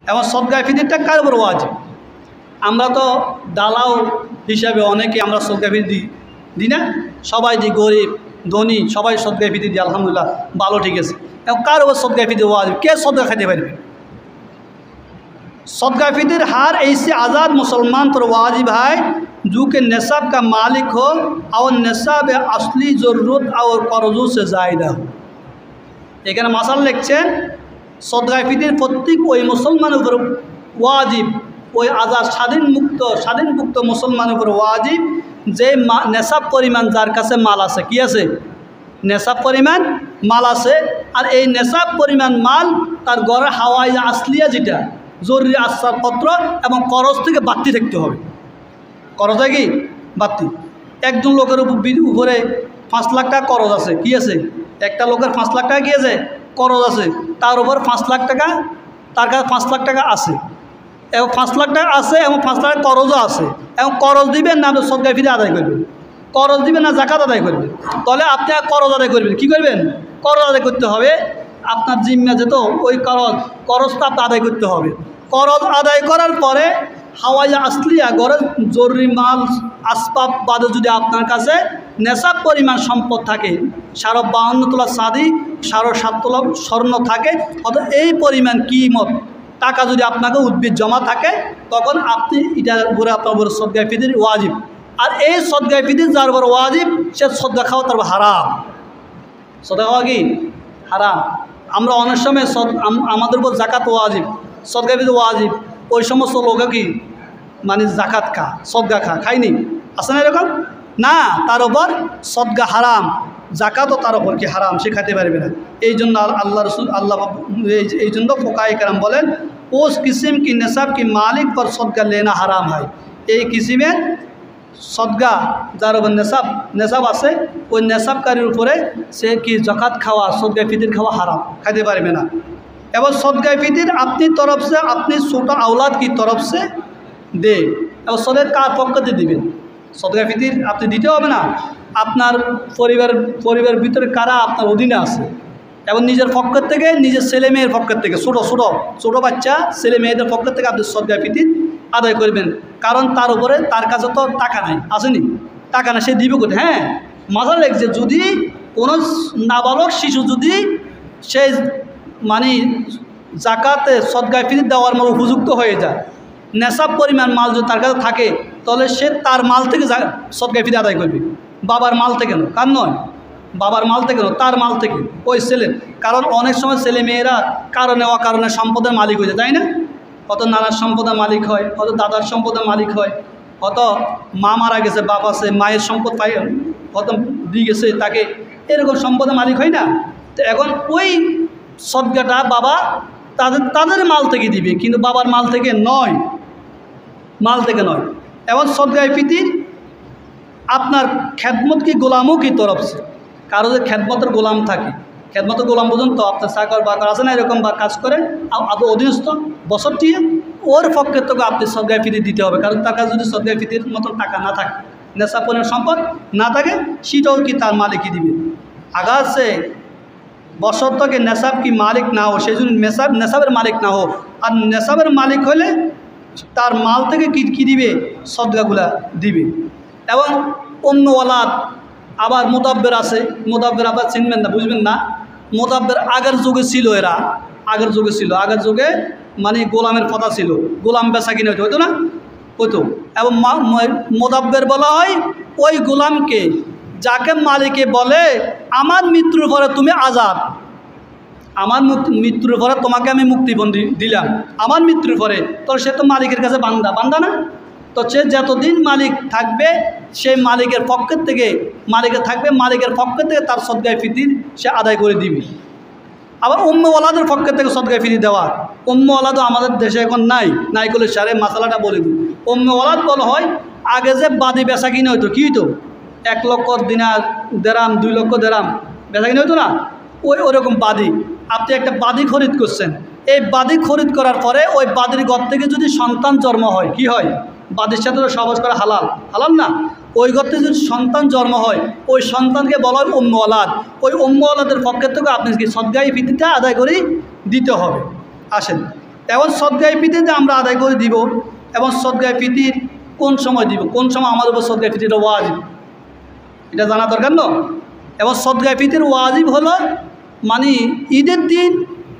এবং সদকায়ে ফিতরটা কার উপর ওয়াজিব? আমরা তো দালাল হিসাবে অনেকে আমরা সদকায়ে ফিতর দিই না? সবাই দিই, গরিব ধনী সবাই সদকায়ে ফিতর দিই, আলহামদুলিল্লাহ ভালো, ঠিক আছে। এবং কার উপর সদকায়ে ফিতর ওয়াজিব? কে সদকা খাইতে পারবে? सदका फितर हर ऐसे आज़ाद मुसलमान पर वाजिब है जो कि निसाब का मालिक हो और निसाब असली ज़रूरत और कर्ज़ों से ज़ायदा हो। এখানে মাসাল লিখছেন সদকা ফিতর প্রত্যেক ওই মুসলমানের উপর ওয়াজিব, ওই আজাদ স্বাধীনমুক্ত মুসলমানের উপর ওয়াজিব যে নেশাব পরিমাণ যার কাছে মাল আছে, কি আছে? নেশাব পরিমাণ মাল আছে। আর এই নেশাব পরিমাণ মাল তার ঘরের হাওয়াই আসলিয়া যেটা জরুরি আসবাবপত্র এবং করজ থেকে বাড়তি থাকতে হবে। করজ কি বাড়তি? একজন লোকের উপরে 5 লাখ টাকা করজ আছে, কি আছে? একটা লোকের 5 লাখ টাকা কি আছে? করজ আছে। তার উপর 5 লাখ টাকা, তার কাছে 5 লাখ টাকা আছে এবং 5 লাখ টাকা আছে এবং 5 লাখ করজও আছে। এবং করজ দিবেন না আপনি সদকা ফিতর আদায় করবেন, করজ দিবেন না জাকাত আদায় করবেন। তাহলে আপনি করজ আদায় করবেন, কি করবেন? করজ আদায় করতে হবে। আপনার জিম্মা যেত ওই করজটা আপনি আদায় করতে হবে। করজ আদায় করার পরে হাওয়াই আসলিয়া গরজ জরুরি মাল আসবাব বাদে যদি আপনার কাছে নেশাব পরিমাণ সম্পদ থাকে, 52 তোলা চাঁদি, 7.5 তোলা স্বর্ণ থাকে, অথবা এই পরিমাণ কিমত টাকা যদি আপনাকে উদ্ভিদ জমা থাকে, তখন আপনি এটার উপরে আপনার উপরে সদকা ফিতর ওয়াজিব। আর এই সদকা ফিতর যার উপর ওয়াজিব সে সদকা খাওয়া তার হারাম। সদকা খাওয়া কি হারাম? আমরা অনেক সময় আমাদের উপর জাকাত ওয়াজিব, সদকা ফিতর ওয়াজিব, ওই সমস্ত লোক কি মানে জাকাত সদকা খায়নি, আছে না এরকম? না, তার উপর সদকা হারাম, জাকাতও তার উপর কি হারাম, সে খাইতে পারবে না। এই জন্য আল্লাহ রসুল এই জন্য ফোকায়ে কেরাম বলেন उस किस्म की नसाब की मालिक पर सदका लेना हराम है। এই কিসিমের সদকা যার উপর নেশাব আছে, ওই নেশাবকারীর উপরে সে কি জাকাত খাওয়া, সদকা ফিতর খাওয়া হারাম, খাইতে পারবে না। এবং সদকা ফিতর अपनी तरफ से अपनी छोटा औलाद की तरफ से दे। এবং সদের কার পক্ষতে দিবেন? সদকা ফিতর আপনি দিতে হবে না, আপনার পরিবার ভিতরে কারা আপনার অধীনে আছে এবং নিজের পক্ষের থেকে, নিজের ছেলে মেয়ের পক্ষের থেকে, ছোটো বাচ্চা ছেলে মেয়েদের পক্ষের থেকে আপনি সদকা ফিতর আদায় করবেন। কারণ তার উপরে তার কাছে তো টাকা নাই, আসেনি টাকা না, সে দিবে কোথায়? হ্যাঁ, মজা লাগছে যদি কোনো নাবালক শিশু যদি সে মানে জাকাতে সদকা ফিতর দেওয়ার মতো উপযুক্ত হয়ে যায়, নেশাব পরিমাণ মাল যদি তার কাছে থাকে, তাহলে সে তার মাল থেকে সদকা ফিতর আদায় করবে। বাবার মাল থেকে নয়, কার নয়? বাবার মাল থেকে নয়, তার মাল থেকে, ওই ছেলের। কারণ অনেক সময় ছেলে মেয়েরা কারণে অকারণে সম্পদের মালিক হয়ে যায়, তাই না? কত নানার সম্পদের মালিক হয়, কত দাদার সম্পদের মালিক হয়, কত মা মারা গেছে, বাপ আছে, মায়ের সম্পদ পাই কত দিয়ে গেছে তাকে, এরকম সম্পদের মালিক হয় না? তো এখন ওই সদকাটা বাবা তাদের মাল থেকে দিবে, কিন্তু বাবার মাল থেকে নয়, এবং সদকায়ে ফিতর আপনার খেদমত কি গোলামও কি তরফ সে, কারো যে খেদমতের গোলাম থাকে, খেদমতের গোলাম পর্যন্ত আপনার চাকর বাকর আছে না এরকম, বা কাজ করে আপনার অধীনস্থ বছর দিয়ে, ওর পক্ষে তোকে আপনি সদকায়ে ফিতর দিতে হবে। কারণ তার কাছে যদি সদকায়ে ফিতর মতন টাকা না থাকে, নেশাব পরিমাণ সম্পদ না থাকে, সেটাও কি তার মালিকই দিবে। আগাজ সে বছর থেকে নেশাব কি মালিক না হো, সেই জন্য নেশাবের মালিক না হো। আর নেশাবের মালিক হলে তার মাল থেকে কি দিবে? সদকাগুলা দিবে। এবং অন্য ওয়ালাদ আবার মোদাব্বের আছে, মোদাব্বের আবার চিনবেন না, বুঝবেন না। মোদাব্বের আগের যুগে ছিল, এরা আগের যুগে মানে গোলামের কথা ছিল, গোলাম বেচা কিনে হইতো না, হইতো। এবং মোদাব্বের বলা হয় ওই গোলামকে যাকে মালিকে বলে আমার মৃত্যুর পরে তুমি আজাদ, আমার মৃত্যুর পরে তোমাকে আমি মুক্তিবন্দি দিলাম, আমার মৃত্যুর পরে, তো সে তো মালিকের কাছে বান্দা না। তো সে যতদিন মালিক থাকবে সেই মালিকের পক্ষের থেকে মালিকের পক্ষের থেকে তার সদকায়ে ফিতর সে আদায় করে দিবে। আবার উম্মওয়ালাদের পক্ষের থেকে সদকায়ে ফিতর দেওয়া, উম্মওয়ালাদও আমাদের দেশে এখন নাই করলে সারে মশালাটা বলে দিই। উম্মওয়ালাদ বলা হয় আগে যে বাদি বেচা কিনে হইতো, কি হইতো? 1 লক্ষ দিনার দেরাম, 2 লক্ষ দেরাম বেচা কিনে হইতো না, ওরকম বাদি। আপনি একটা বাদি খরিদ করছেন, এই বাদি খরিদ করার পরে ওই বাদির ঘর থেকে যদি সন্তান জন্ম হয়, কি হয়? বাদির সাথে সহবাস করা হালাল না? ওই ঘর থেকে যদি সন্তান জন্ম হয়, ওই সন্তানকে বলা হয় উম্মওয়ালাদ। ওই উম্মওয়ালাদের পক্ষের থেকে আপনি কি সদকায়ে ফিতরটা আদায় করে দিতে হবে। আসেন, এবং সদকায়ে ফিতর যে আমরা আদায় করে দিব, এবং সদকায়ে ফিতর কোন সময় দিব, কোন সময় আমাদের উপর সদকায়ে ফিতরটা ওয়াজিব, এটা জানা দরকার না। এবং সদকায়ে ফিতর ওয়াজিব হলো মানে ঈদের দিন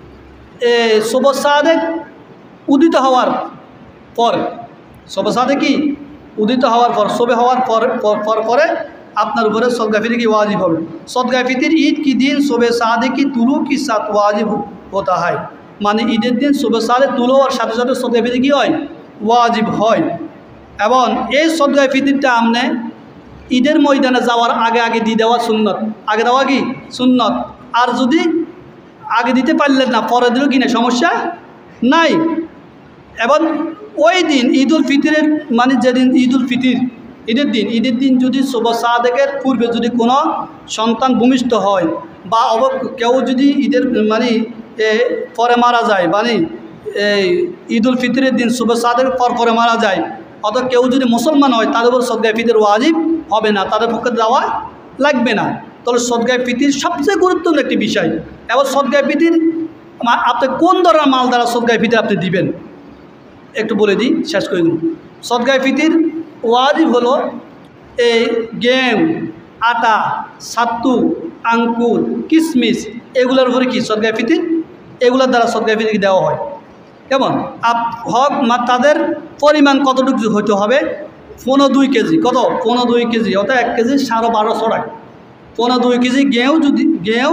শবে সাদেক উদিত হওয়ার পর, শবে সাদেক কি উদিত হওয়ার পর, শবে হওয়ার পরে আপনার উপরে सदका फितर की वाजिब হবে। सदका फितर ईद की दिन सुबह सादिक की तुलू के साथ वाजिब होता है, মানে ঈদের দিন सुबह सादिक তুলো আর সাথে সাথে सदका फितर কি হয় ওয়াজিব হয়। এবং এই सदका फितरটা আপনি ঈদের ময়দানে যাওয়ার আগে আগে দিয়ে দেওয়া সুন্নত, আগে দেওয়া কি সুন্নত। আর যদি আগে দিতে পারলেন না পরে দিলেও কি না সমস্যা নাই। এবং ওই দিন ঈদুল ফিতরের মানে যেদিন ঈদুল ফিতর ঈদের দিন যদি শবে সাদেকের পূর্বে যদি কোনো সন্তান ভূমিষ্ঠ হয় বা কেউ যদি ঈদের মানে পরে মারা যায়, মানে ঈদুল ফিতরের দিন শবে সাদেকের পরে মারা যায়, অথবা কেউ যদি মুসলমান হয় তাদের উপর সদকা ফিতর ওয়াজিব হবে না, তাদের পক্ষে দেওয়া লাগবে না। তাহলে সদকা ফিতর সবচেয়ে গুরুত্বপূর্ণ একটি বিষয়। এবং সদকা ফিতর আপনি কোন ধরনের মাল দ্বারা সদকা ফিতর আপনি দিবেন একটু বলে দিই, শেষ করে দিন। সদকা ফিতর ওয়াজিব হলো এই গেম, আটা, সাত্তু, আঙ্কুর, কিশমিশ এগুলোর উপরে কি সদকা ফিতর, এগুলোর দ্বারা সদকা ফিতর দেওয়া হয়। কেমন হক তাদের পরিমাণ কতটুকু হইতে হবে, 15-2 কেজি, কত 15-2 কেজি, অর্থাৎ 1 কেজি 1250 টাকা। 15-2 কেজি গেঁউ, যদি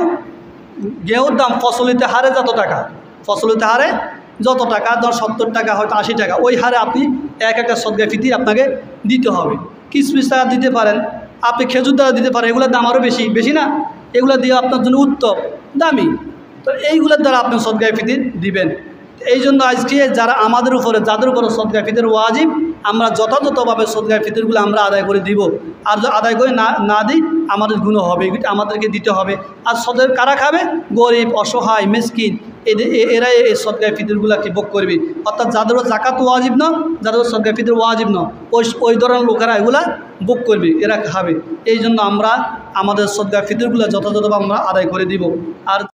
গেঁউর দাম ফসলিতে হারে যত টাকা, ফসলিতে হারে যত টাকা, ধর 70 টাকা হয়তো 80 টাকা, ওই হারে আপনি একটা সদকা ফিতর আপনাকে দিতে হবে। কিশমিশ টাকা দিতে পারেন, আপনি খেজুর দ্বারা দিতে পারেন, এগুলোর দাম আরও বেশি না, এগুলো দিয়ে আপনার জন্য উত্তম দামি। তো এইগুলোর দ্বারা আপনি সদকা ফিতর দিবেন। এই জন্য আজকে যারা আমাদের উপরে যাদের উপরে সদকা ফিতর ওয়াজিব, আমরা যথাযথভাবে সদকা ফিতরগুলো আমরা আদায় করে দিব। আর আদায় করে না দিই আমাদের গুণ হবে, আমাদেরকে দিতে হবে। আর সদর কারা খাবে, গরিব, অসহায়, মিসকিন, এরা এই সদকা ফিতরগুলোকে ভোগ করবে। অর্থাৎ যাদের জাকাত ওয়াজিব না, যাদের সদকা ফিতর ওয়াজিব না, ওই ধরনের লোকেরা এগুলা ভোগ করবে, এরা খাবে। এই জন্য আমরা আমাদের সদকা ফিতরগুলো যথাযথভাবে আমরা আদায় করে দিব। আর